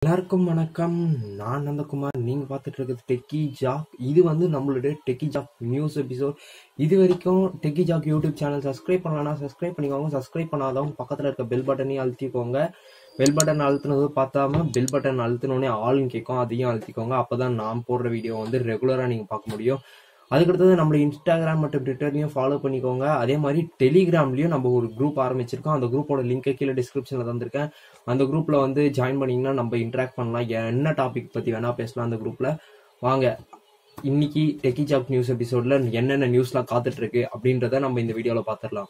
எல்லாருக்கும் வணக்கம். நான் நந்தகுமார். நீங்க பார்த்துட்டு இருக்கிறது டெக்கி ஜாக். இது வந்து நம்மளுடைய டெக்கி ஜாக் நியூஸ் எபிசோட். இது வரைக்கும் techie jack YouTube channel subscribe பண்ணலாம், சப்ஸ்கிரைப் பண்ணிக்கோங்க. சப்ஸ்கிரைப் பண்ணாதவங்க பக்கத்தில் இருக்க பெல் பட்டனையும் அழுத்திக்கோங்க. பெல் பட்டன் அழுத்தினது பார்த்தாம பெல் பட்டன் அழுத்தினோடனே ஆள்னு கேட்கும், அதையும் அழுத்திக்கோங்க. அப்போதான் நான் போடுற வீடியோ வந்து ரெகுலராக நீங்கள் பார்க்க முடியும். அதுக்கடுத்தது நம்ம இன்ஸ்டாகிராம் மற்றும் ட்விட்டர்லையும் ஃபாலோ பண்ணிக்கோங்க. அதே மாதிரி டெலிகிராம்லையும் நம்ம ஒரு குரூப் ஆரம்பிச்சிருக்கோம். அந்த குரூப்போட லிங்கை கீழே டிஸ்கிரிப்ஷனில் தந்திருக்கேன். அந்த குரூப்பில் வந்து ஜாயின் பண்ணிங்கன்னா நம்ம இன்ட்ராக்ட் பண்ணலாம். என்ன டாபிக் பற்றி வேணால் பேசலாம் அந்த குரூப்பில். வாங்க, இன்னைக்கு டெக்கி ஜாக் நியூஸ் எபிசோடில் என்னென்ன நியூஸ்லாம் காத்துட்ருக்கு அப்படின்றத நம்ம இந்த வீடியோவில் பார்த்துடலாம்.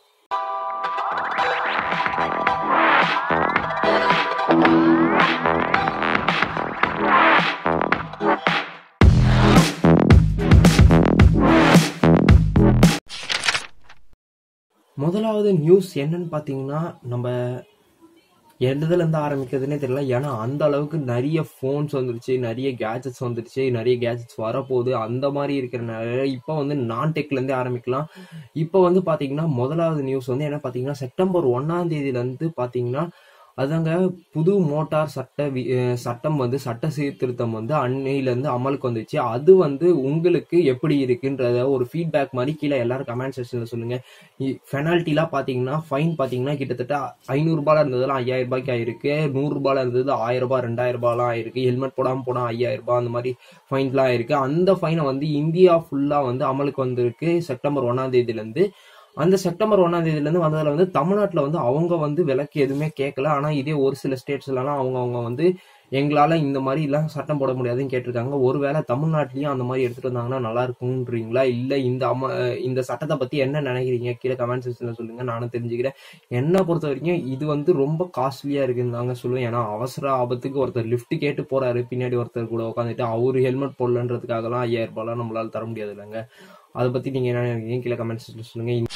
முதலாவது நியூஸ் என்னன்னு பார்த்தீங்கன்னா, நம்ம எதுலேருந்து ஆரம்பிக்கிறதுனே தெரியல. ஏன்னா அந்த அளவுக்கு நிறைய ஃபோன்ஸ் வந்துருச்சு, நிறைய கேஜெட்ஸ் வந்துருச்சு, நிறைய கேஜெட்ஸ் வரப்போகுது. அந்த மாதிரி இருக்கிறனால இப்போ வந்து நான் டெக்லேருந்தே ஆரம்பிக்கலாம். இப்போ வந்து பார்த்தீங்கன்னா முதலாவது நியூஸ் வந்து என்ன பார்த்தீங்கன்னா, செப்டம்பர் 1 பார்த்தீங்கன்னா அதாங்க புது மோட்டார் சட்டம் வந்து சட்ட சீர்திருத்தம் வந்து அன்னையிலேருந்து அமலுக்கு வந்துச்சு. அது வந்து உங்களுக்கு எப்படி இருக்குன்றத ஒரு ஃபீட்பேக் மாதிரி கீழே எல்லாரும் கமெண்ட் செக்ஷனில் சொல்லுங்கள். பெனால்ட்டிலாம் பார்த்தீங்கன்னா ஃபைன் பார்த்தீங்கன்னா கிட்டத்தட்ட 500 ரூபாயில் இருந்ததுலாம் 5000 ரூபாய்க்கு ஆயிருக்கு. 100 ரூபாயில் இருந்தது 1000 ரூபாய் 2000 ரூபாய்லாம் ஆயிருக்கு. ஹெல்மெட் போடாமல் போனால் 5000 ரூபாய் அந்த மாதிரி ஃபைன்லாம் ஆயிருக்கு. அந்த ஃபைனை வந்து இந்தியா ஃபுல்லாக வந்து அமலுக்கு வந்திருக்கு செப்டம்பர் 1 அந்த செப்டம்பர் 1 வந்ததுல வந்து தமிழ்நாட்டில் வந்து அவங்க வந்து விலக்கு எதுவுமே கேட்கல. ஆனால் இதே ஒரு சில ஸ்டேட்ஸ்லாம் அவங்க வந்து எங்களால் இந்த மாதிரி எல்லாம் சட்டம் போட முடியாதுன்னு கேட்டிருக்காங்க. ஒருவேளை தமிழ்நாட்டிலையும் அந்த மாதிரி எடுத்துட்டு வந்தாங்கன்னா நல்லா இருக்கும்ன்றீங்களா? இல்லை இந்த சட்டத்தை பற்றி என்ன நினைக்கிறீங்க? கீழே கமெண்ட் செக்ஷனில் சொல்லுங்கள், நானும் தெரிஞ்சுக்கிறேன். என்னை பொறுத்த வரைக்கும் இது வந்து ரொம்ப காஸ்ட்லியாக இருக்குன்னு தாங்க சொல்லுவேன். ஏன்னா அவசர ஆபத்துக்கு ஒருத்தர் லிஃப்ட் கேட்டு போறாரு, பின்னாடி ஒருத்தர் கூட உட்காந்துட்டு அவரு ஹெல்மெட் போடலன்றதுக்காகலாம் 5000 ரூபாய்லாம் நம்மளால தர முடியாது இல்லைங்க. அதை பற்றி நீங்கள் என்ன நினைக்கிறீங்க? கீழே கமெண்ட் செக்ஷனில் சொல்லுங்கள்.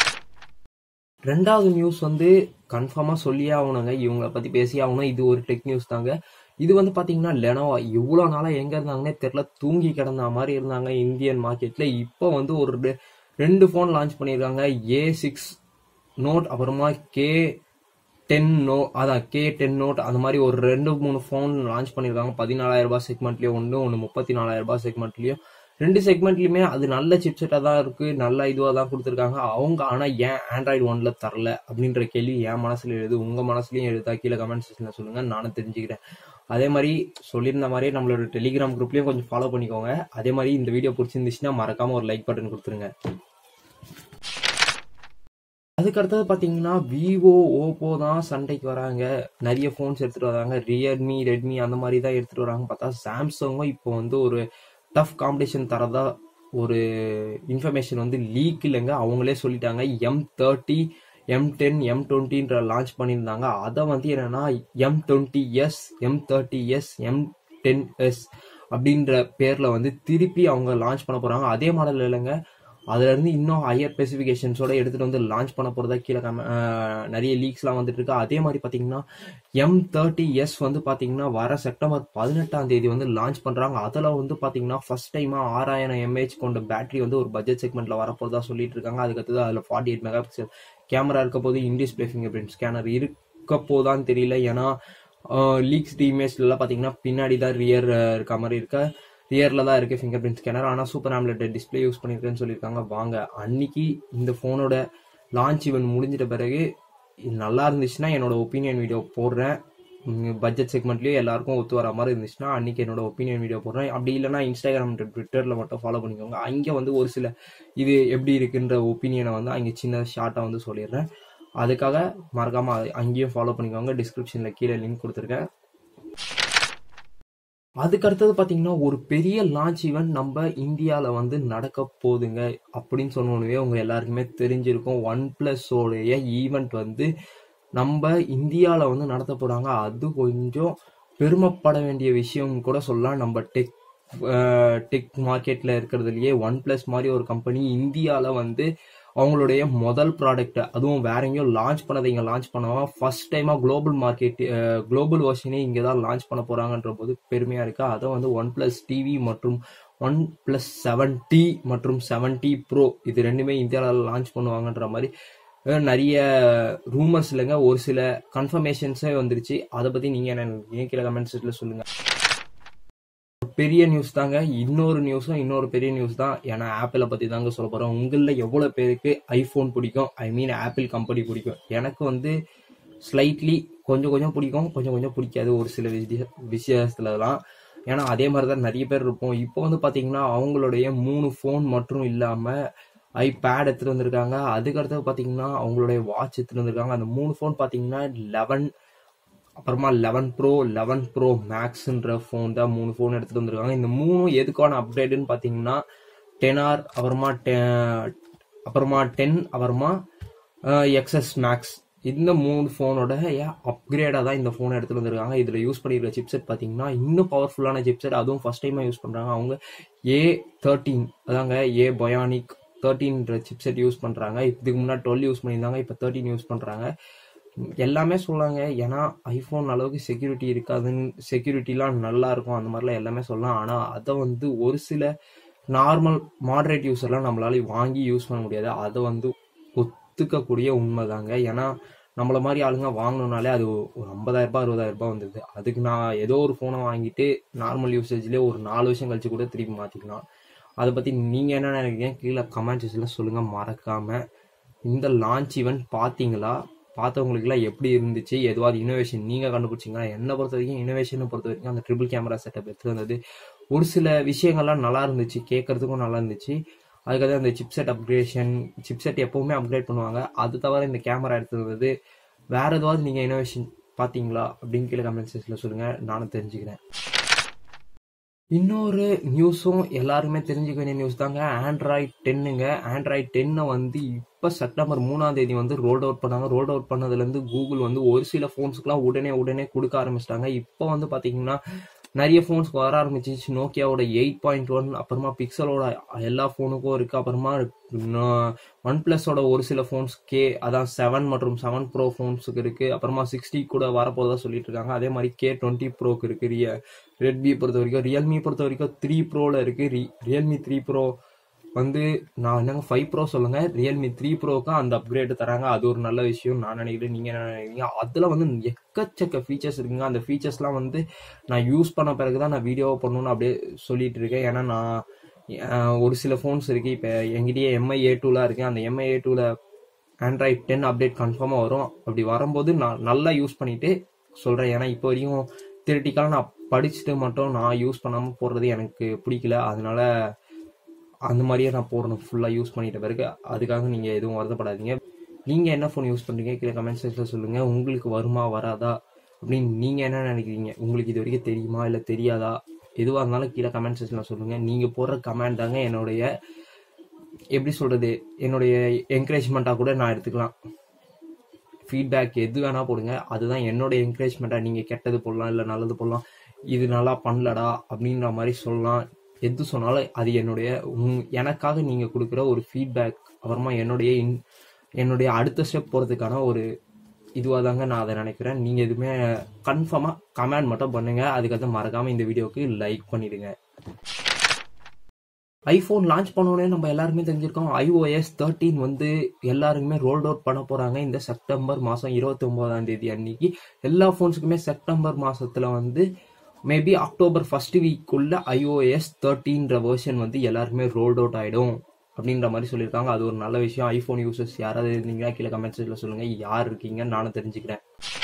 ரெண்டாவது நியூஸ் வந்து கன்ஃபார்மாக சொல்லியே ஆகணுங்க, இவங்களை பற்றி பேசியே ஆகணும். இது ஒரு டெக் நியூஸ் தாங்க. இது வந்து பார்த்தீங்கன்னா லெனோவா இவ்வளோ நாளாக எங்கே இருந்தாங்கன்னே தெரில, தூங்கி கிடந்த மாதிரி இருந்தாங்க இந்தியன் மார்க்கெட்டில். இப்போ வந்து ஒரு 2 ஃபோன் லான்ச் பண்ணியிருக்காங்க. A6 நோட், அப்புறமா K10 நோட், அந்த மாதிரி ஒரு 2-3 ஃபோன் லான்ச் பண்ணியிருக்காங்க. 14,000 ரூபாய் செக்மெண்ட்லேயும் ஒன்று 34,000 ரூபாய் செக்மெண்ட்லேயும். 2 செக்மெண்ட்லையுமே அது நல்ல சிப்செட்டாக தான் இருக்குது, நல்ல இதுவாக தான் கொடுத்துருக்காங்க அவங்க. ஆனால் ஏன் ஆண்ட்ராய்டு 1 தரல அப்படின்ற கேள்வி என் மனசில் எழுது, உங்கள் மனசுலையும் எழுதா? கீழே கமெண்ட் செக்ஷனில் சொல்லுங்கள், நானும் தெரிஞ்சுக்கிறேன். அதே மாதிரி சொல்லியிருந்த மாதிரியே நம்மளோட டெலிகிராம் குரூப்லேயும் கொஞ்சம் ஃபாலோ பண்ணிக்கோங்க. அதே மாதிரி இந்த வீடியோ பிடிச்சிருந்துச்சுன்னா மறக்காமல் ஒரு லைக் பட்டன் கொடுத்துருங்க. அதுக்கடுத்தது பார்த்தீங்கன்னா விவோ, ஓப்போ தான் சண்டைக்கு வராங்க. நிறைய ஃபோன்ஸ் எடுத்துகிட்டு வராங்க. ரியல்மி, ரெட்மி அந்த மாதிரி தான் எடுத்துகிட்டு வராங்க. பார்த்தா சாம்சங்கும் இப்போ வந்து ஒரு டஃப் காம்படிஷன் தரதா ஒரு இன்ஃபர்மேஷன் வந்து லீக் இல்லைங்க, அவங்களே சொல்லிட்டாங்க. M30, M10, M20 லான்ச் பண்ணியிருந்தாங்க. அதை வந்து என்னன்னா M20s, M30s, M10s அப்படின்ற பேர்ல வந்து திருப்பி அவங்க லான்ச் பண்ண போறாங்க. அதே மாடல் இல்லைங்க, அதுல இருந்து இன்னும் ஹையர் ஸ்பெசிஃபிகேஷன்ஸோட எடுத்துட்டு வந்து லான்ச் பண்ண போறதா கீழே நிறைய லீக்ஸ்லாம் வந்துட்டு இருக்கு. அதே மாதிரி பாத்தீங்கன்னா M30s வந்து பாத்தீங்கன்னா வர செப்டம்பர் 18 வந்து லான்ச் பண்றாங்க. அதுல வந்து பாத்தீங்கன்னா ஃபர்ஸ்ட் டைமா 6000 mAh கொண்ட பேட்டரி வந்து ஒரு பட்ஜெட் செக்மெண்ட்ல வரப்போறதா சொல்லிட்டு இருக்காங்க. அதுக்கடுத்து அதுல 48 மெகா பிக்சல் கேமரா இருக்க போது, in display fingerprint scanner இருக்க போதான்னு தெரியல. ஏன்னா லீக்ஸ் இமேஜ்ல எல்லாம் பாத்தீங்கன்னா பின்னாடி தான் ரியர் இருக்க மாதிரி ரியர்ல தான் இருக்கு ஃபிங்கர் பிரிண்ட் ஸ்கேனர். ஆனால் சூப்பர் ஆம்லெட் டிஸ்பிளே யூஸ் பண்ணியிருக்கேன்னு சொல்லியிருக்காங்க. வாங்க, அன்னைக்கு இந்த ஃபோனோட லான்ச் ஈவென்ட் முடிஞ்சிட்ட பிறகு நல்லா இருந்துச்சுன்னா என்னோட ஒப்பீனியன் வீடியோ போடுறேன். பட்ஜெட் செக்மெண்ட்லேயும் எல்லாருக்கும் ஒத்து வர மாதிரி இருந்துச்சுன்னா அன்னைக்கு என்னோட ஒப்பீனியன் வீடியோ போடுறேன். அப்படி இல்லைன்னா இன்ஸ்டாகிராம், ட்விட்டரில் மட்டும் ஃபாலோ பண்ணிக்கோங்க. அங்கே வந்து ஒரு சில இது எப்படி இருக்குன்ற ஒப்பீனியனை வந்து அங்கே சின்ன ஷார்ட்டாக வந்து சொல்லிடுறேன். அதுக்காக மறக்காமல் அங்கேயும் ஃபாலோ பண்ணிக்கோங்க. டிஸ்கிரிப்ஷனில் கீழே லிங்க் கொடுத்துருக்கேன். அதுக்கடுத்தது பார்த்தீங்கன்னா ஒரு பெரிய லான்ச் ஈவெண்ட் நம்ம இந்தியாவில் வந்து நடக்க போகுதுங்க அப்படின்னு சொன்னோன்னே உங்கள் எல்லாருக்குமே தெரிஞ்சிருக்கும். OnePlusோடைய ஈவெண்ட் வந்து நம்ம இந்தியாவில் வந்து நடத்த போகிறாங்க. அது கொஞ்சம் பெருமைப்பட வேண்டிய விஷயம் கூட சொல்லலாம். நம்ம டெக் மார்க்கெட்டில் இருக்கிறதுலையே OnePlus மாதிரி ஒரு கம்பெனி இந்தியாவில் வந்து அவங்களுடைய முதல் ப்ராடக்ட், அதுவும் வேற எங்கேயும் லான்ச் பண்ணதை இங்கே லான்ச் பண்ணவா ஃபர்ஸ்ட் டைமாக குளோபல் வெர்ஷனே இங்கே தான் லான்ச் பண்ண போகிறாங்கன்ற போது பெருமையாக இருக்கு. அதை வந்து OnePlus TV மற்றும் OnePlus 7T மற்றும் 7T Pro இது ரெண்டுமே இந்தியாவில் லான்ச் பண்ணுவாங்கன்ற மாதிரி நிறைய ரூமர்ஸ் இல்லைங்க, ஒரு சில கன்ஃபர்மேஷன்ஸே வந்துருச்சு. அதை பத்தி நீங்க என்ன நினைக்கிறீங்க கீழே கமெண்ட் செக்ஷன்ல சொல்லுங்க. பெரிய நியூஸ் தாங்க. இன்னொரு பெரிய நியூஸ் தான். ஏன்னா ஆப்பிளை பத்தி தாங்க சொல்ல போறோம். உங்கள எவ்வளவு பேருக்கு ஐபோன் பிடிக்கும், ஐ மீன் ஆப்பிள் கம்பெனி பிடிக்கும்? எனக்கு வந்து ஸ்லைட்லி கொஞ்சம் பிடிக்கும், கொஞ்சம் பிடிக்காது ஒரு சில விஷயத்துலலாம். ஏன்னா அதே மாதிரி தான் நிறைய பேர் இருப்போம். இப்போ வந்து பாத்தீங்கன்னா அவங்களுடைய 3 ஃபோன் மட்டும் இல்லாம ஐபேட் எடுத்துட்டு வந்திருக்காங்க. அதுக்கடுத்து பாத்தீங்கன்னா அவங்களுடைய வாட்ச் எடுத்துட்டு வந்திருக்காங்க. அந்த 3 ஃபோன் பாத்தீங்கன்னா 11, அப்புறமா 11 ப்ரோ, 11 ப்ரோ மேக்ஸ்ன்ற ஃபோன் தான் 3 ஃபோன் எடுத்துட்டு வந்திருக்காங்க. இந்த 3 எதுக்கான அப்டேட்னு பாத்தீங்கன்னா 10R, அப்புறமா 10, அப்புறமா XS மேக்ஸ், இந்த 3 ஃபோனோட அப்கிரேடா தான் இந்த ஃபோனை எடுத்துட்டு வந்திருக்காங்க. இதுல யூஸ் பண்ணிருக்க சிப்செட் பாத்தீங்கன்னா இன்னும் பவர்ஃபுல்லான சிப்செட், அதுவும் ஃபர்ஸ்ட் டைமா யூஸ் பண்றாங்க. அவங்க A13, அதாங்க A பயானிக் 13 சிப்செட் யூஸ் பண்றாங்க. இதுக்கு முன்னாடி 12 யூஸ் பண்ணியிருந்தாங்க, இப்ப 13 யூஸ் பண்றாங்க. எல்லாமே சொல்லாங்க. ஏன்னா ஐபோன் அளவுக்கு செக்யூரிட்டி இருக்காதுன்னு, செக்யூரிட்டிலாம் நல்லா இருக்கும் அந்த மாதிரிலாம் எல்லாமே சொல்லலாம். ஆனா அதை வந்து ஒரு சில நார்மல் மாடரேட் யூஸர்லாம் நம்மளால வாங்கி யூஸ் பண்ண முடியாது. அதை வந்து ஒத்துக்கக்கூடிய உண்மைதாங்க. ஏன்னா நம்மள மாதிரி ஆளுங்க வாங்கணும்னாலே அது ஒரு 50,000 ரூபாய் 60,000 ரூபாய் வந்துடுது. அதுக்கு நான் ஏதோ ஒரு ஃபோனை வாங்கிட்டு நார்மல் யூசேஜ்லேயே ஒரு 4 வருஷம் கழிச்சு கூட திருப்பி மாற்றிக்கலாம். அதை பற்றி நீங்கள் என்ன நினைக்கிறீங்க கீழே கமெண்ட் செக்ஷனில் சொல்லுங்கள். மறக்காமல் இந்த லான்ச் ஈவெண்ட் பார்த்தீங்களா? பார்த்தவங்களுக்குலாம் எப்படி இருந்துச்சு? எதுவாது இனோவேஷன் நீங்கள் கண்டுபிடிச்சிங்களா? என்னை பொறுத்த வரைக்கும் இனோவேஷனை பொறுத்த வரைக்கும் அந்த ட்ரிபிள் கேமரா செட்டப் எடுத்து வந்தது ஒரு சில விஷயங்கள்லாம் நல்லா இருந்துச்சு, கேட்கறதுக்கும் நல்லா இருந்துச்சு. அதுக்காக அந்த சிப்செட் அப்கிரேஷன், சிப்செட் எப்பவுமே அப்கிரேட் பண்ணுவாங்க. அது தவிர இந்த கேமரா எடுத்து வந்தது வேற எதுவாவது நீங்கள் இனோவேஷன் பார்த்தீங்களா அப்படின்னு கீழே கமெண்ட் செக்ஷனில் சொல்லுங்கள், நானும் தெரிஞ்சுக்கிறேன். இன்னொரு நியூஸும் எல்லாருமே தெரிஞ்சுக்க வேண்டிய நியூஸ் தாங்க. ஆண்ட்ராய்ட் 10ங்க. ஆண்ட்ராய்ட் 10 வந்து இப்போ செப்டம்பர் 3ஆம் தேதி வந்து ரோல் அவுட் பண்ணாங்க. ரோல் அவுட் பண்ணதுலேருந்து கூகுள் வந்து ஒரு சில ஃபோன்ஸுக்குலாம் உடனே கொடுக்க ஆரம்பிச்சிட்டாங்க. இப்போ வந்து பார்த்தீங்கன்னா நிறைய ஃபோன்ஸ் வர ஆரம்பிச்சிச்சு. நோக்கியாவோட 8.1, அப்புறமா பிக்சலோட எல்லா ஃபோனுக்கும் இருக்கு. அப்புறமா ஒன் பிளஸோட ஒரு சில ஃபோன்ஸ் அதான் 7 மற்றும் 7 ப்ரோ ஃபோன்ஸுக்கு இருக்கு. அப்புறமா 60 கூட வரப்போதா சொல்லிட்டு இருக்காங்க. அதே மாதிரி K20 ப்ரோக்கு இருக்கு. ரெட்மி பொறுத்த வரைக்கும், ரியல்மி பொறுத்த வரைக்கும் 3 ப்ரோல இருக்கு. ரியல்மி 3 ப்ரோ வந்து நான் என்னங்க 5 ப்ரோ சொல்லுங்க, ரியல்மி 3 ப்ரோக்கு அந்த அப்கிரேட் தராங்க. அது ஒரு நல்ல விஷயம் நான் நினைக்கிறேன். நீங்க என்ன நினைக்கிறீங்க? அதுல வந்து எக்கச்சக்க ஃபீச்சர்ஸ் இருக்குங்க. அந்த ஃபீச்சர்ஸ்லாம் வந்து நான் யூஸ் பண்ண பிறகுதான் நான் வீடியோ பண்ணணும்னு அப்படியே சொல்லிட்டு இருக்கேன். ஏன்னா நான் ஒரு சில ஃபோன்ஸ் இருக்கு. இப்போ எங்கிட்டயே MI A2லாம் இருக்கு. அந்த MI A2ல ஆண்ட்ராய்ட் 10 அப்டேட் கன்ஃபார்மாக வரும். அப்படி வரும்போது நான் நல்லா யூஸ் பண்ணிட்டு சொல்றேன். ஏன்னா இப்போ வரைக்கும் தியரிட்டிக்கலாக நான் படிச்சுட்டு மட்டும் நான் யூஸ் பண்ணாமல் போடுறது எனக்கு பிடிக்கல. அதனால அந்த மாதிரியே நான் போடணும் ஃபுல்லாக யூஸ் பண்ணிட்ட பிறகு. அதுக்காக நீங்கள் எதுவும் வருத்தப்படாதீங்க. நீங்கள் என்ன ஃபோன் யூஸ் பண்ணுறீங்க கீழே கமெண்ட் செக்ஷனில் சொல்லுங்கள். உங்களுக்கு வருமா வராதா அப்படின்னு நீங்கள் என்ன நினைக்கிறீங்க? உங்களுக்கு இது வரைக்கும் தெரியுமா இல்லை தெரியாதா? எதுவாக இருந்தாலும் கீழே கமெண்ட் செக்ஷனில் சொல்லுங்கள். நீங்கள் போடுற கமெண்ட் தாங்க என்னுடைய எப்படி சொல்கிறது, என்னுடைய என்கரேஜ்மெண்ட்டாக கூட நான் எடுத்துக்கலாம். ஃபீட்பேக் எது வேணால் போடுங்க, அதுதான் என்னோட என்கரேஜ்மெண்ட்டாக. நீங்கள் கெட்டது போடலாம், இல்லை நல்லது போடலாம், இது நல்லா பண்ணலடா அப்படின்ற மாதிரி சொல்லலாம். எது சொன்னாலும் அது எனக்காக நீங்கள் கொடுக்குற ஒரு ஃபீட்பேக். அப்புறமா என்னுடைய அடுத்த ஸ்டெப் போகிறதுக்கான ஒரு இதுவாக தாங்க நான் அதை நினைக்கிறேன். நீங்கள் எதுவுமே கன்ஃபார்மாக கமெண்ட் மட்டும் பண்ணுங்க. அதுக்காக மறக்காமல் இந்த வீடியோவுக்கு லைக் பண்ணிடுங்க. ஐஃபோன் லான்ச் பண்ணோடனே நம்ம எல்லாருமே தெரிஞ்சிருக்கோம், iOS 13 வந்து எல்லாருக்குமே ரோல் அவுட் பண்ண போறாங்க இந்த செப்டம்பர் மாதம் 29ஆம் தேதி அன்னைக்கு. எல்லா ஃபோன்ஸுக்குமே செப்டம்பர் மாதத்துல வந்து மேபி அக்டோபர் ஃபர்ஸ்ட் வீக்குள்ள iOS 13 வெர்ஷன் வந்து எல்லாருக்குமே ரோல் அவுட் ஆயிடும் அப்படின்ற மாதிரி சொல்லியிருக்காங்க. அது ஒரு நல்ல விஷயம். ஐஃபோன் யூசர்ஸ் யாராவது இருந்தீங்கன்னா கீழே கமெண்ட் செக்ஷன்ல சொல்லுங்க, யார் இருக்கீங்கன்னு நானும் தெரிஞ்சுக்கிறேன்.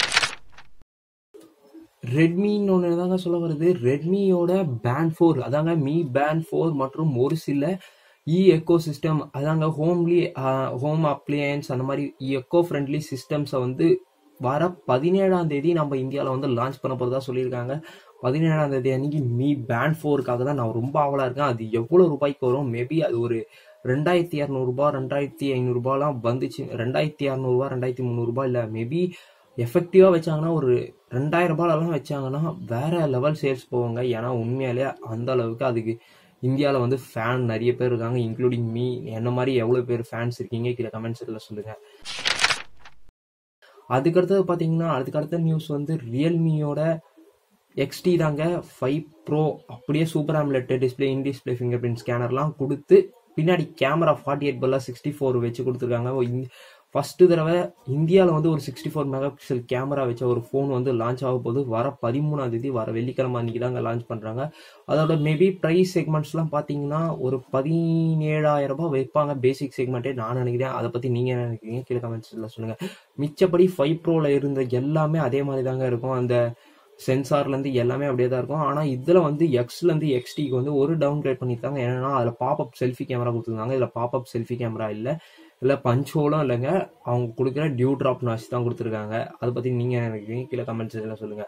ரெட்மின்னு ஒன்று தாங்க சொல்ல வருது. ரெட்மியோட பேண்ட் 4, அதாங்க மீ பேண்ட் 4 மற்றும் ஒரு சில எக்கோ சிஸ்டம், அதாங்க ஹோம் அப்ளையன்ஸ், அந்த மாதிரி எக்கோ ஃப்ரெண்ட்லி சிஸ்டம்ஸை வந்து வர 17ஆம் தேதி நம்ம இந்தியாவில் வந்து லான்ச் பண்ண போகிறதா சொல்லியிருக்காங்க. 17ஆம் தேதி அன்னைக்கு மீ பேண்ட் 4க்காக தான் நான் ரொம்ப ஆவலாக இருக்கேன். அது எவ்வளோ ரூபாய்க்கு வரும்? மேபி அது ஒரு 2200 ரூபாய் 2500 ரூபாய்லாம் வந்துச்சு. 2200 ரூபாய் 2300 ரூபாய் இல்லை, மேபி எஃபெக்டிவா வச்சாங்கன்னா ஒரு 2000 ரூபாயெல்லாம் வச்சாங்கன்னா வேற லெவல் சேல்ஸ் போவாங்க. ஏன்னா உண்மையாலே அந்த அளவுக்கு அதுக்கு இந்தியாவில் வந்து ஃபேன் நிறைய பேர் இருக்காங்க, இன்க்ளூடிங் மீ. என்ன மாதிரி எவ்வளோ பேர் ஃபேன்ஸ் இருக்கீங்க கீழே கமெண்ட் செக்ஷன்ல சொல்லுங்க. அதுக்கடுத்தது பார்த்தீங்கன்னா அதுக்கடுத்த நியூஸ் வந்து ரியல்மியோட XT தாங்க 5 ப்ரோ அப்படியே super AMOLED display, in display fingerprint ஸ்கேனர்லாம் கொடுத்து பின்னாடி கேமரா 48 பதிலாக 64 வச்சு கொடுத்துருக்காங்க. ஃபர்ஸ்ட் தடவை இந்தியாவில் வந்து ஒரு 64 மெகா பிக்சல் கேமரா வச்ச ஒரு ஃபோன் வந்து லான்ச் ஆக போது வர 13ஆம் தேதி வர வெள்ளிக்கிழமை அன்னைக்கு தாங்க லான்ச் பண்ணுறாங்க. அதோட மேபி ப்ரைஸ் செக்மெண்ட்ஸ்லாம் பார்த்தீங்கன்னா ஒரு 17,000 ரூபாய் வைப்பாங்க பேசிக் செக்மெண்ட்டே நான் நினைக்கிறேன். அதை பற்றி நீங்கள் என்ன நினைக்கிறீங்க கீழே கமெண்ட்ஸில் சொல்லுங்கள். மிச்சப்படி 5 ப்ரோவில் இருந்த எல்லாமே அதே மாதிரி தாங்க இருக்கும். அந்த சென்சார்லேருந்து எல்லாமே அப்படியே தான் இருக்கும். ஆனால் இதில் வந்து எக்ஸ்லேருந்து எக்ஸ்டிக்கு வந்து ஒரு டவுன் கிரேட் பண்ணியிருக்காங்க. என்னன்னா அதில் பாப்அப் செல்ஃபி கேமரா கொடுத்துருந்தாங்க. இதில் பாப்அப் செல்ஃபி கேமரா இல்லை பஞ்ச் ஹோலும் இல்லைங்க. அவங்க கொடுக்குற டியூ ட்ராப் நாய்ஸ் தான் கொடுத்துருக்காங்க. அதை பற்றி நீங்கள் என்ன நினைக்கிறீங்க கீழே கமெண்ட்ஸ் எல்லாம் சொல்லுங்கள்.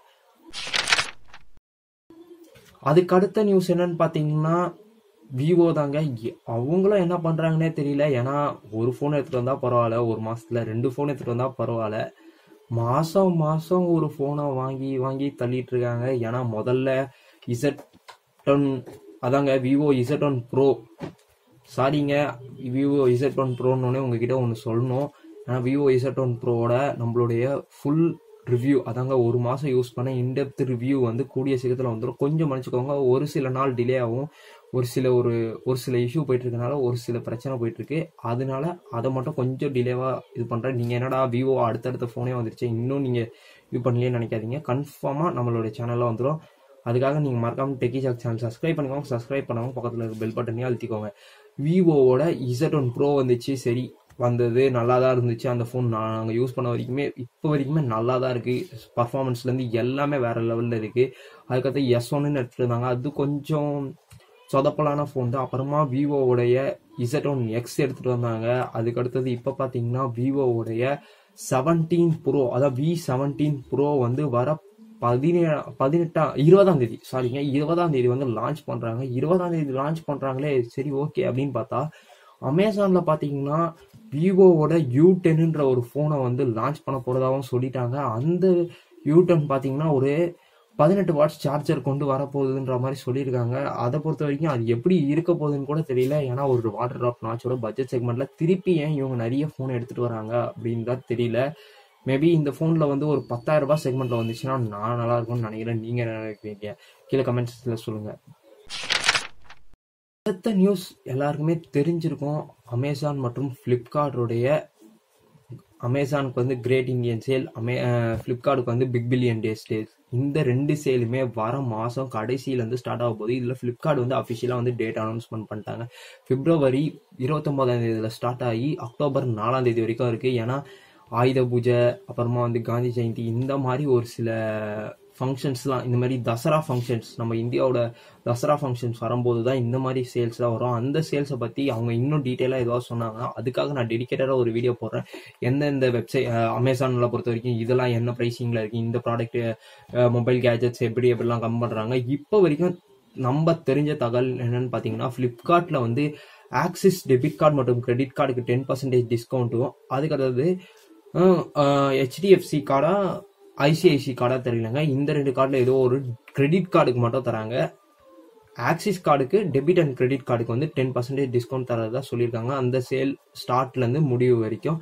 அதுக்கு அடுத்த நியூஸ் என்னன்னு பார்த்தீங்கன்னா விவோ தாங்க. அவங்களும் என்ன பண்ணுறாங்கன்னே தெரியல. ஏன்னா ஒரு ஃபோன் எடுத்துகிட்டு வந்தால் பரவாயில்ல, ஒரு மாதத்தில் 2 ஃபோன் எடுத்துகிட்டு வந்தால் பரவாயில்ல, மாதம் ஒரு ஃபோனை வாங்கி தள்ளிட்டு இருக்காங்க. ஏன்னா முதல்ல Z1 அதாங்க விவோ Z1 ப்ரோ, சாரிங்க விவோ Z1 ப்ரோன்னொடனே உங்ககிட்ட ஒன்று சொல்லணும். ஏன்னா விவோ Z1 ப்ரோவோட நம்மளுடைய ஃபுல் ரிவ்யூ அதாங்க ஒரு மாதம் யூஸ் பண்ண இன்டெப்த் ரிவ்யூ வந்து கூடிய சீக்கிரத்தில் வந்துடும். கொஞ்சம் மன்னிச்சுக்கோங்க, ஒரு சில நாள் டிலே ஆகும். ஒரு சில இஷ்யூ போயிட்டு இருக்கனால ஒரு சில பிரச்சனை போயிட்டு இருக்கு. அதனால அதை மட்டும் கொஞ்சம் டிலேவாக இது பண்ணுறேன். நீங்கள் என்னடா விவோ அடுத்தடுத்த ஃபோனே வந்துருச்சு இன்னும் நீங்கள் இது பண்ணலையே நினைக்காதீங்க. கன்ஃபார்மாக நம்மளுடைய சேனலில் வந்துடும். அதுக்காக நீங்கள் மறக்காமல் டெக்கி ஜாக் சேனல் சப்ஸ்கிரைப் பண்ணிக்கோங்க. சப்ஸ்கிரைப் பண்ணவங்க பக்கத்தில் இருக்க பெல் பட்டனையும் அழுத்திக்கோங்க. விவோவோட Z1 ப்ரோ வந்துச்சு. சரி, வந்தது நல்லா தான் இருந்துச்சு. அந்த ஃபோன் நாங்கள் யூஸ் பண்ண இப்போ வரைக்குமே நல்லா தான் இருக்குது. பர்ஃபார்மன்ஸ்லேருந்து எல்லாமே வேறு லெவலில் இருக்குது. அதுக்கடுத்து S1ன்னு எடுத்துகிட்டு இருந்தாங்க. அது கொஞ்சம் சொதப்பலான ஃபோன் தான். அப்புறமா விவோவுடைய Z1 X எடுத்துகிட்டு வந்தாங்க. அதுக்கடுத்தது இப்போ பார்த்தீங்கன்னா விவோவுடைய 17 ப்ரோ அதாவது V17 ப்ரோ வந்து வர 20ஆம் தேதி வந்து லான்ச் பண்ணுறாங்க. 20ஆம் தேதி லான்ச் பண்ணுறாங்களே, சரி ஓகே அப்படின்னு பார்த்தா அமேசானில் பார்த்தீங்கன்னா விவோவோட U10ன்ற ஒரு ஃபோனை வந்து லான்ச் பண்ண போகிறதாகவும் சொல்லிட்டாங்க. அந்த U10 பார்த்தீங்கன்னா ஒரு 18 வாட்ஸ் சார்ஜர் கொண்டு வரப்போகுதுன்ற மாதிரி சொல்லியிருக்காங்க. அதை பொறுத்த வரைக்கும் அது எப்படி இருக்க போகுதுன்னு கூட தெரியல. ஏன்னா ஒரு வாட்டர் ட்ராப் நாச்சோட பட்ஜெட் செக்மெண்ட்டில் திருப்பி ஏன் இவங்க நிறைய ஃபோன் எடுத்துகிட்டு வராங்க அப்படின்னு தான் தெரியல. மேபி இந்த ஃபோனில் வந்து ஒரு 10,000 ரூபாய் செக்மெண்ட்டில் வந்துச்சுன்னா நான் நல்லா இருக்கும்னு நினைக்கிறேன். நீங்கள் என்ன நினைக்கிறீங்க கீழே கமெண்ட்ஸில் சொல்லுங்கள். அடுத்த நியூஸ் எல்லாருக்குமே தெரிஞ்சிருக்கும். அமேசான் மற்றும் ஃப்ளிப்கார்ட்டோடைய அமேசானுக்கு வந்து கிரேட் இந்தியன் சேல், ஃப்ளிப்கார்ட்டுக்கு வந்து பிக் பில்லியன் டேஸ். இந்த 2 சேலுமே வர மாதம் கடைசியிலேருந்து ஸ்டார்ட் ஆக போகுது. இதில் ஃப்ளிப்கார்ட் வந்து அஃபிஷியலாக வந்து டேட் அனௌன்ஸ்மெண்ட் பண்ணிட்டாங்க. February 29 ஸ்டார்ட் ஆகி October 4 வரைக்கும் இருக்குது. ஏன்னா ஆயுத பூஜை, அப்புறமா வந்து காந்தி ஜெயந்தி, இந்த மாதிரி ஒரு சில ஃபங்க்ஷன்ஸ்லாம், இந்த மாதிரி தசரா ஃபங்க்ஷன்ஸ், நம்ம இந்தியாவோட தசரா ஃபங்க்ஷன்ஸ் வரும்போது தான் இந்த மாதிரி சேல்ஸ் தான் வரும். அந்த சேல்ஸை பற்றி அவங்க இன்னும் டீட்டெயிலாக ஏதாவது சொன்னாங்கன்னா அதுக்காக நான் டெடிக்கேட்டடாக ஒரு வீடியோ போடுறேன். எந்தெந்த வெப்சைட் அமேசானில் பொறுத்த வரைக்கும் இதெல்லாம் என்ன ப்ரைஸிங்கில் இருக்குது, இந்த ப்ராடக்ட் மொபைல் கேஜெட்ஸ் எப்படிலாம் கம் பண்ணுறாங்க. இப்போ வரைக்கும் நம்ம தெரிஞ்ச தகவல் என்னன்னு பார்த்தீங்கன்னா ஃப்ளிப்கார்ட்டில் வந்து ஆக்சிஸ் டெபிட் கார்டு மற்றும் கிரெடிட் கார்டுக்கு 10% டிஸ்கவுண்ட்டும், அதுக்கடுத்தது HDFC கார்டா ICICI கார்டா தெரியலங்க, இந்த 2 கார்டில் ஏதோ ஒரு கிரெடிட் கார்டுக்கு மட்டும் தராங்க. ஆக்சிஸ் கார்டுக்கு டெபிட் அண்ட் கிரெடிட் கார்டுக்கு வந்து 10% டிஸ்கவுண்ட் தரதா சொல்லியிருக்காங்க. அந்த சேல் ஸ்டார்ட்லேருந்து முடிவு வரைக்கும்.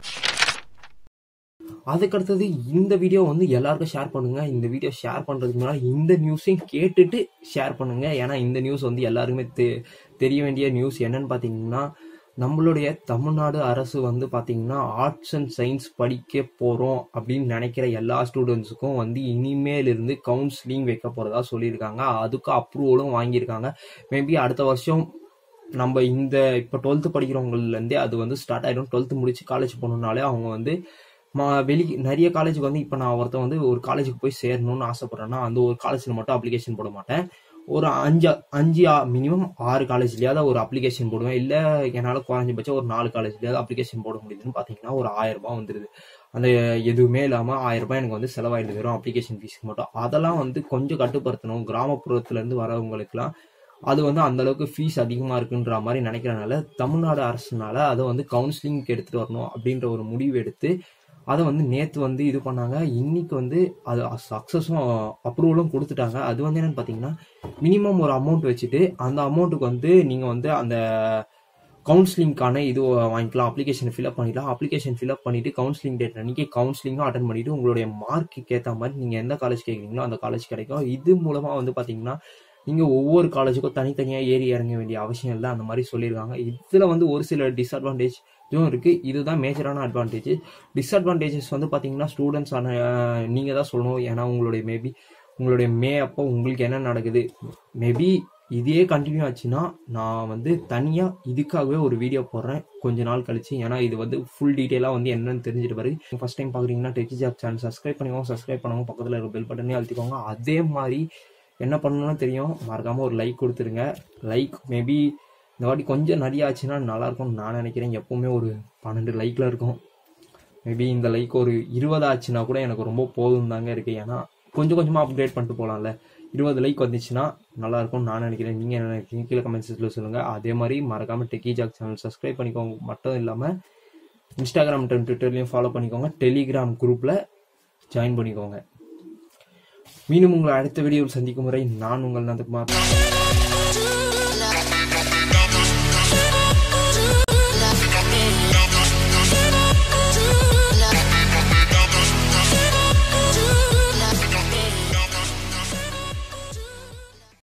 அதுக்கடுத்தது இந்த வீடியோ வந்து எல்லாருக்கும் ஷேர் பண்ணுங்க. இந்த வீடியோ ஷேர் பண்ணுறதுக்கு முன்னாடி இந்த நியூஸையும் கேட்டுட்டு ஷேர் பண்ணுங்க. ஏன்னா இந்த நியூஸ் வந்து எல்லாருக்குமே தெரிய வேண்டிய நியூஸ். என்னன்னு பார்த்தீங்கன்னா நம்மளுடைய தமிழ்நாடு அரசு வந்து பார்த்தீங்கன்னா ஆர்ட்ஸ் அண்ட் சயின்ஸ் படிக்க போகிறோம் அப்படின்னு நினைக்கிற எல்லா ஸ்டூடெண்ட்ஸுக்கும் வந்து இனிமேலிருந்து கவுன்சிலிங் வைக்க போகிறதா சொல்லியிருக்காங்க. அதுக்கு அப்ரூவலும் வாங்கியிருக்காங்க. மேபி அடுத்த வருஷம் நம்ம இப்போ 12th படிக்கிறவங்கலேருந்தே அது வந்து ஸ்டார்ட் ஆகிடும். 12th முடிச்சு காலேஜ் போகணுன்னாலே அவங்க வந்து நிறைய காலேஜுக்கு வந்து இப்போ நான் ஒருத்தன் வந்து ஒரு காலேஜுக்கு போய் சேரணும்னு ஆசைப்படுறேன்னா அந்த ஒரு காலேஜில் மட்டும் அப்ளிகேஷன் போட மாட்டேன். ஒரு 5 மினிமம் 6 காலேஜ்லயாவது ஒரு அப்ளிகேஷன் போடுவேன். இல்லை என்னால் குறைஞ்சபட்சம் ஒரு 4 காலேஜ்லயாவது அப்ளிகேஷன் போட முடியுதுன்னு பார்த்தீங்கன்னா ஒரு 1000 ரூபாய் வந்துடுது. அந்த எதுவுமே இல்லாமல் 1000 ரூபாய் எனக்கு வந்து செலவாயிடுது வெறும் அப்ளிகேஷன் ஃபீஸ்க்கு மட்டும். அதெல்லாம் வந்து கொஞ்சம் கட்டுப்படுத்தணும். கிராமப்புறத்துலேருந்து வரவங்களுக்குலாம் அது வந்து அந்த அளவுக்கு ஃபீஸ் அதிகமாக இருக்குன்ற மாதிரி நினைக்கிறனால தமிழ்நாடு அரசுனால அதை வந்து கவுன்சிலிங்க்கு எடுத்துகிட்டு வரணும் அப்படின்ற ஒரு முடிவு எடுத்து அதை வந்து நேற்று வந்து இது பண்ணாங்க. இன்னைக்கு வந்து அது சக்ஸஸும் அப்ரூவலும் கொடுத்துட்டாங்க. அது வந்து என்னன்னு பார்த்தீங்கன்னா மினிமம் ஒரு அமௌண்ட் வச்சுட்டு அந்த அமௌண்ட்டுக்கு வந்து நீங்கள் வந்து அந்த கவுன்சிலிங்கான இது வாங்கிக்கலாம். அப்ளிகேஷன் ஃபில்அப் பண்ணிக்கலாம். அப்ளிகேஷன் ஃபில்அப் பண்ணிவிட்டு கவுன்சிலிங் டேட் அன்றைக்கி கவுன்சிலிங்கும் அட்டன் பண்ணிவிட்டு உங்களுடைய மார்க்குக்கு ஏற்ற மாதிரி நீங்கள் எந்த காலேஜ் கேட்குறீங்களோ அந்த காலேஜ் கிடைக்கும். இது மூலமாக வந்து பார்த்தீங்கன்னா நீங்கள் ஒவ்வொரு காலேஜுக்கும் தனித்தனியாக ஏறி இறங்க வேண்டிய அவசியம் இல்லை. அந்த மாதிரி சொல்லியிருக்காங்க. இதில் வந்து ஒரு சில டிஸ்அட்வான்டேஜ் இதுவும் இருக்குது. இதுதான் மேஜரான அட்வான்டேஜ். டிஸ்அட்வான்டேஜஸ் வந்து பார்த்தீங்கன்னா ஸ்டூடெண்ட்ஸ் நீங்கள் தான் சொல்லணும். ஏன்னா உங்களுடைய மே அப்போ உங்களுக்கு என்ன நடக்குது, மேபி இதே கண்டினியூ ஆச்சுன்னா நான் வந்து தனியாக இதுக்காகவே ஒரு வீடியோ போடுறேன் கொஞ்ச நாள் கழிச்சு. ஏன்னா இது வந்து ஃபுல் டீட்டெயிலாக வந்து என்னன்னு தெரிஞ்சுட்டு பாருங்க. ஃபர்ஸ்ட் டைம் பார்க்குறீங்கன்னா டெக்கி ஜாப் சேனல் சப்ஸ்கிரைப் பண்ணுவோம், பக்கத்தில் இருக்க பெல் பட்டனே அழுத்திக்கோங்க. அதே மாதிரி என்ன பண்ணணும்னு தெரியும், மறக்காமல் ஒரு லைக் கொடுத்துருங்க. லைக் மேபி இந்த வாட்டி கொஞ்சம் நிறைய ஆச்சுன்னா நல்லாயிருக்கும்னு நான் நினைக்கிறேன். எப்போவுமே ஒரு 12 லைக்கில் இருக்கும். மேபி இந்த லைக் ஒரு 20 ஆச்சுன்னா கூட எனக்கு ரொம்ப போதும் தாங்க இருக்குது. ஏன்னா கொஞ்சம் கொஞ்சமாக அப்கிரேட் பண்ணிட்டு போகலாம்ல. 20 லைக் வந்துச்சுன்னா நல்லாயிருக்கும்னு நான் நினைக்கிறேன். நீங்கள் என்ன நினைக்கிறீங்க கீழே கமெண்ட் செக்ஷனில் சொல்லுங்கள். அதே மாதிரி மறக்காமல் டெக்கி ஜாக் சேனல் சப்ஸ்கிரைப் பண்ணிக்கோங்க. மட்டும் இல்லாமல் இன்ஸ்டாகிராம் ட்விட்டர்லையும் ஃபாலோ பண்ணிக்கோங்க. டெலிகிராம் குரூப்பில் ஜாயின் பண்ணிக்கோங்க. மீண்டும் உங்களை அடுத்த வீடியோவில் சந்திக்கும் முறை நான் உங்கள் நந்தகுமார்.